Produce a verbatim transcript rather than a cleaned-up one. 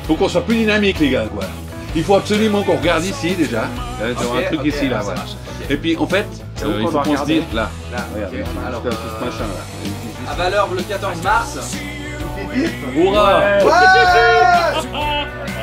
Faut qu'on soit plus dynamique, les gars, quoi. Il faut absolument qu'on regarde ici, déjà. Là, tu vois, Ok, un truc ok, ici, là, ça voilà. marche, ok. Et puis, en fait, C'est où euh, il qu'on faut doit qu'on se regarder dise, là. Là, Regarde, ok. tout Alors, ce machin, là. à Valeur le quatorze mars. Hurrah! Ouais.